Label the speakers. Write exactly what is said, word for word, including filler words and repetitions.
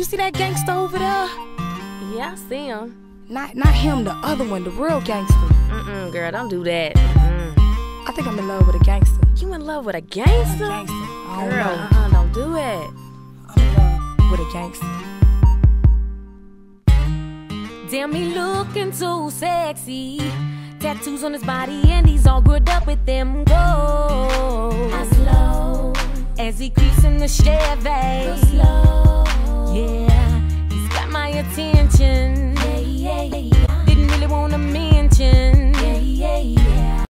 Speaker 1: You see that gangster over there?
Speaker 2: Yeah, I see him.
Speaker 1: Not, not him, the other one, the real gangster.
Speaker 2: Mm-mm, girl, don't do that. Mm-mm.
Speaker 1: I think I'm in love with a gangster.
Speaker 2: You in love with a gangster?
Speaker 1: A gangster. I don't
Speaker 2: Girl,
Speaker 1: know.
Speaker 2: uh-uh, don't do it.
Speaker 1: I'm in love with a gangster.
Speaker 2: Damn, he looking so sexy. Tattoos on his body and he's all good up with them gold. I slow as he creeps in the Chevy. Go slow. Yeah, he's got my attention. Yeah, yeah, yeah. Didn't really wanna mention